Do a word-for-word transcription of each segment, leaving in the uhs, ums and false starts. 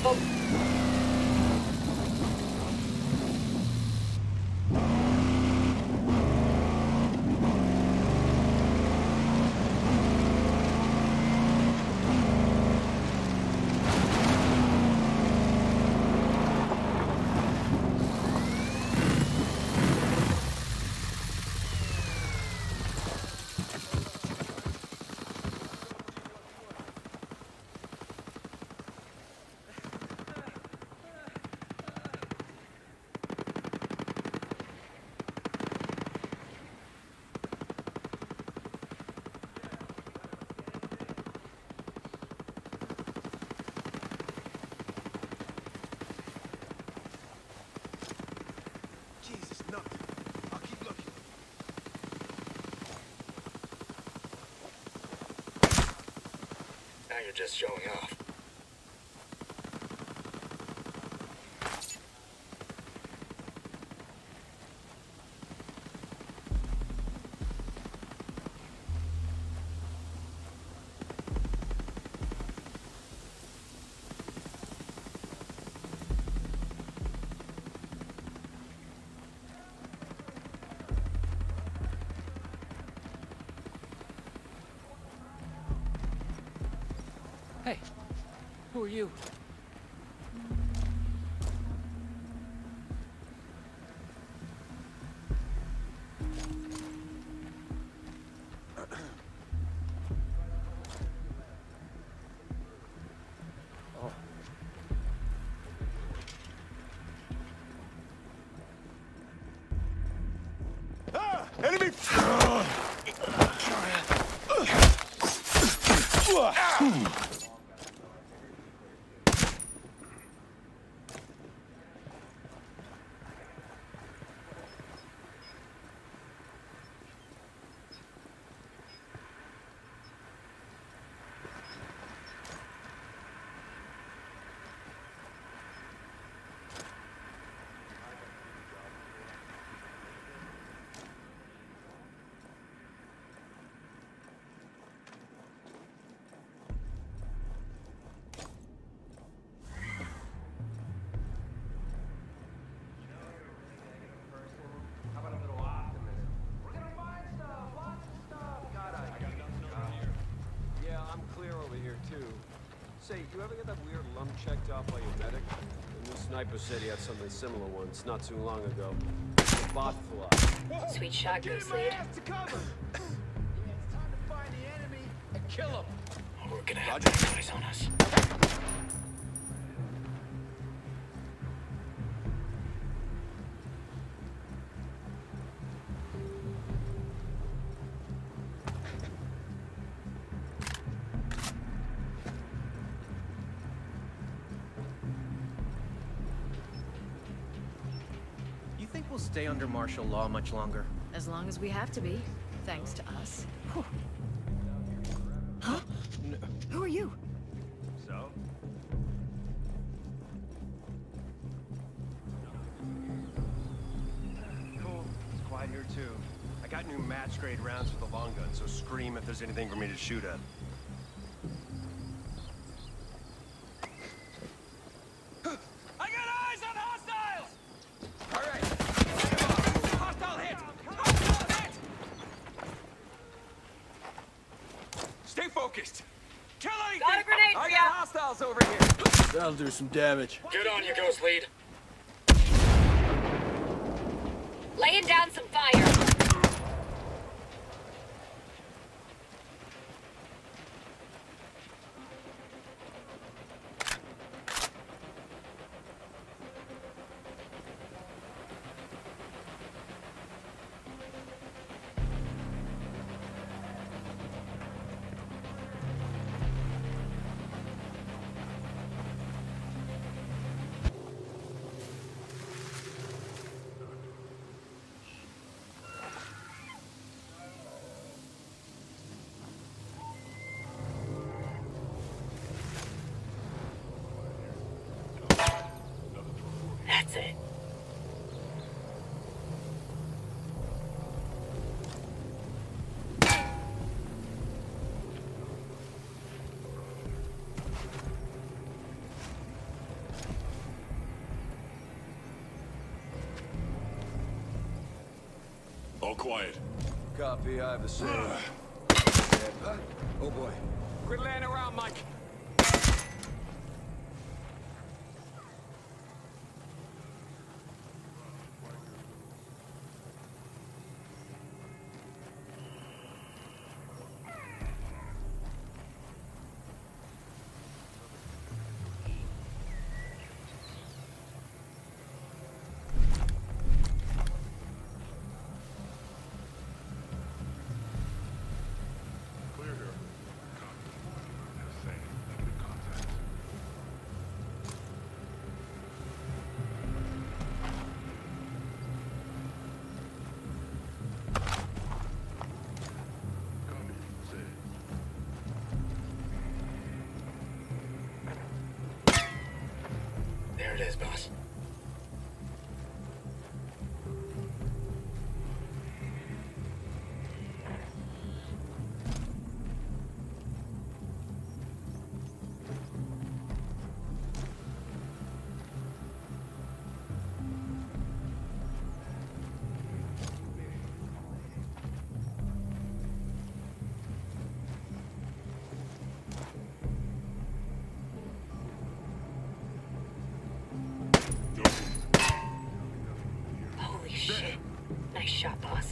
Now you're just showing off. Hey, who are you? Oh. Ah! Enemy! Say, you ever get that weird lump checked out by your medic? The new sniper said he had something similar once, not too long ago. The bot fly. Sweet shot, Ghost Lead. to cover! Yeah, it's time to find the enemy and kill him! We're gonna have bad guys on us. We'll stay under martial law much longer. As long as we have to be, thanks to us. Whew. Huh? No. Who are you? So? Cool. It's quiet here too. I got new match grade rounds for the long gun, so scream if there's anything for me to shoot at. Over here. That'll do some damage. Good on you, Ghost Lead. Laying down some fire. All quiet. Copy, I have the same. Oh boy. Quit laying around, Mike. Clear here. Copy. Hussein, good contact. Copy. Say. There it is, boss. Holy shit. Nice shot, boss.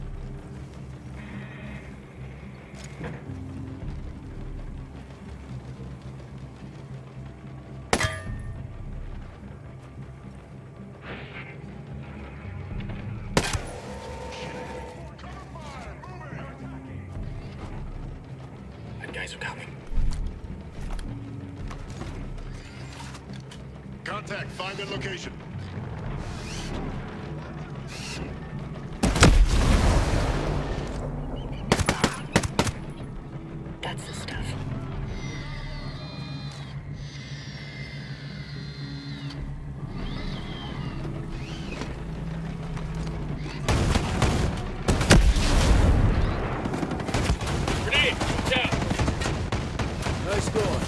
Bad guys are coming. Contact. Find their location. That's the stuff. Grenade! Down! Nice going.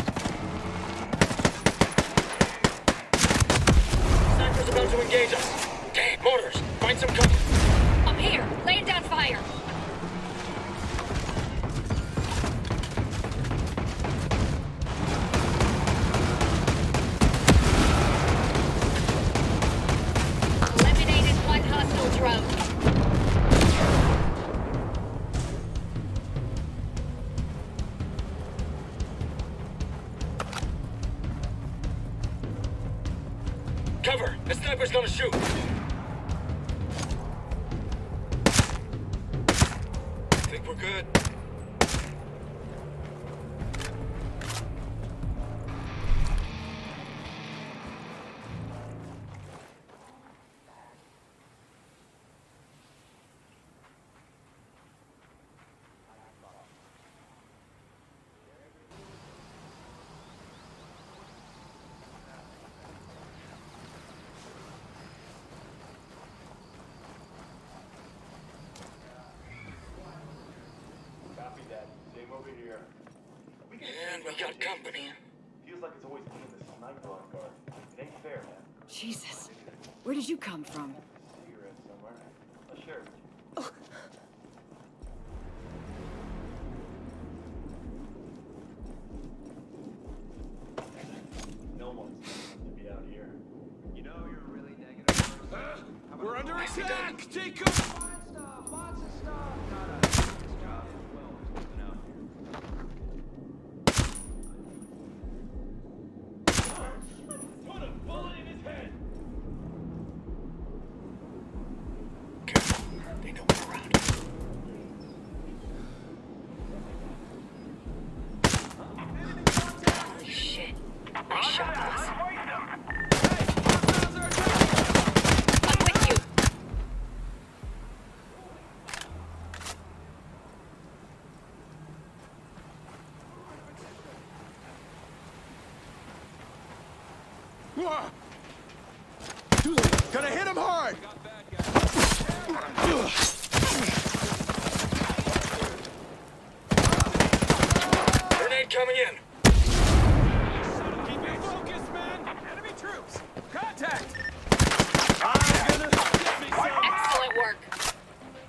Sniper's about to engage us. Damn, mortars! Find some cover! I'm here, laying down fire. Eliminated one hostile drone. Cover! The sniper's gonna shoot! Think we're good? Copy that. Same over here. We can And we got company. Feels like it's always me and the sniper on guard. It ain't fair, man. Jesus. Where did you come from? Cigarette somewhere. A shirt. No one's supposed to be out here. You know you're a really negative person. We're under Nicely done. attack! Jacob! Lots of stuff, lots of stuff. Not a this job as well as something out here. Put a bullet in his head! Careful. They know we're around. Holy shit. Nice shot, boss. I'm with you. Ah! Gonna hit him hard! Grenade coming in! Keep it focused, man! Enemy troops! Contact! Excellent work.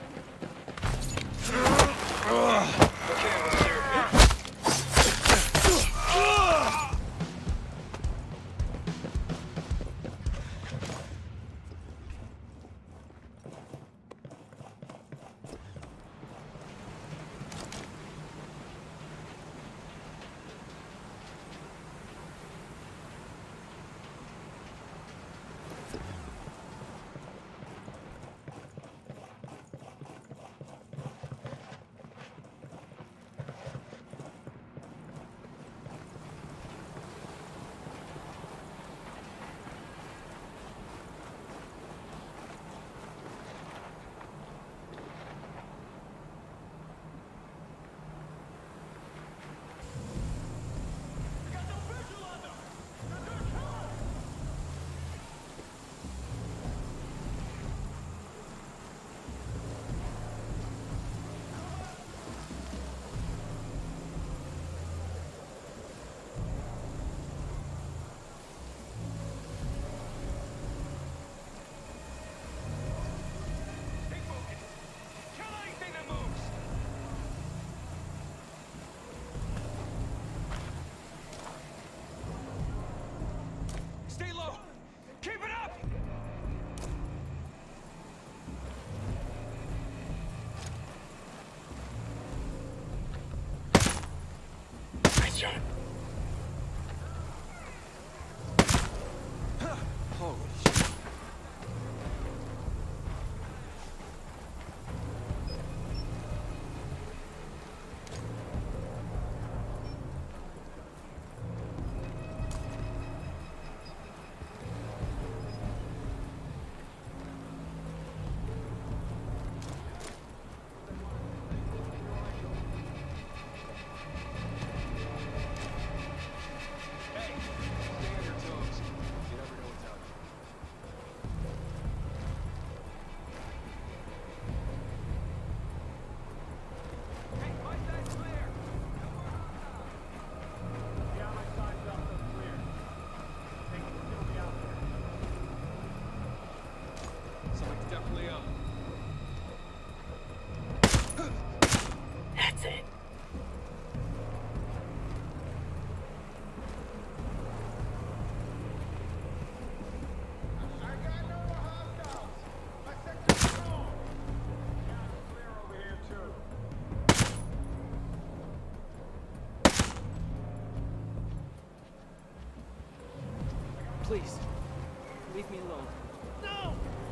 Please, leave me alone. No!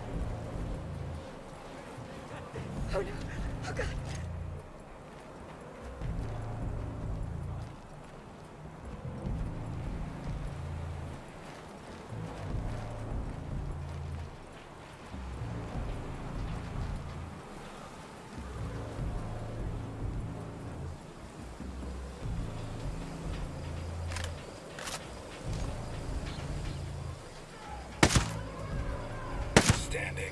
Oh no. Oh god. Standing.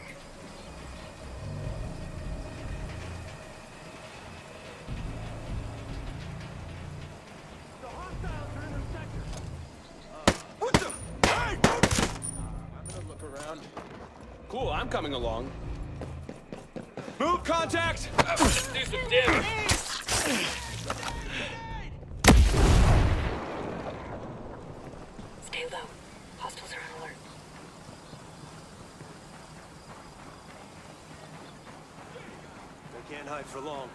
The hostiles are in the sector. What the? Hey! I'm gonna look around. Cool, I'm coming along. Move contact! Do some damage. Stay low. Hostiles are on alert. They can't hide for long.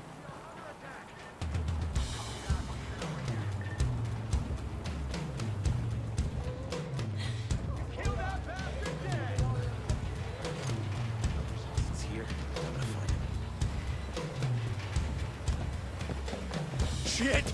Kill that bastard dead! It's here. I'm gonna find it. Shit!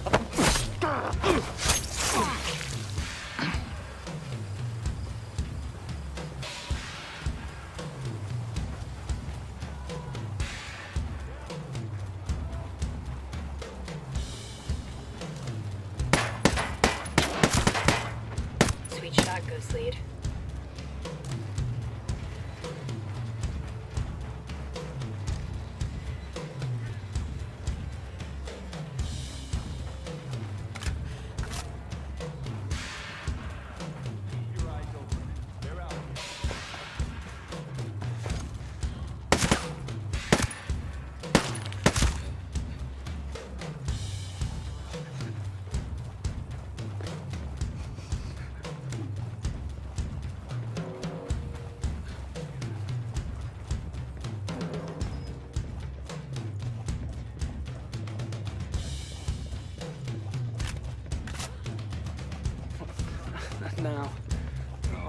Sweet shot, Ghost Lead. Your eyes open. They're out. Not now. No.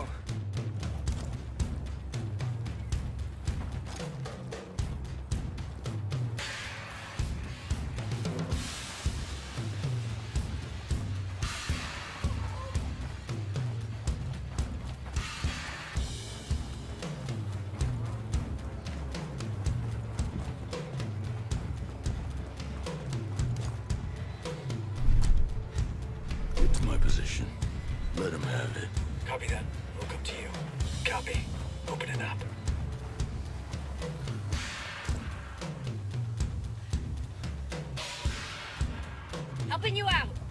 Get to my position. Let him have it. Copy that. We'll come to you. Copy. Open it up. Helping you out.